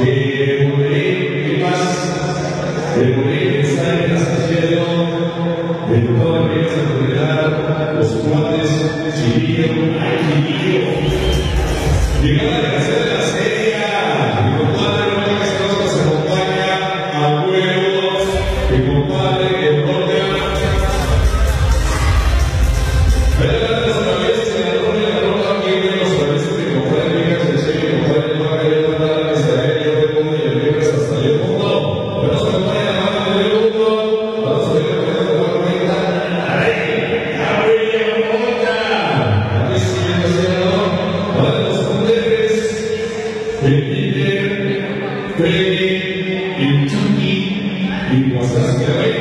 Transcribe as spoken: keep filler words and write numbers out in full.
que morir y más, de morir está en el cielo, de toda mi seguridad, los cuales chilillo, ay chilillo. Llegada la canción de la serie, mi compadre Mónica Escoto se acompaña a huevos, mi compadre que toca. Adelante los traviesos, se la rola y la rola, aquí vienen los traviesos, mi compadre Miguel, se dice mi compadre no va a querer mandar a Israel, yo me pongo y el viernes hasta el mundo. Pero no se me vaya la mano del mundo, vamos a ver lo que nos va a comentar. ¡Ay! ¡Gabriel Mota! Aquí sigue el senador, para los poderes, el líder, Freddy, el Chucky, y Guasasque.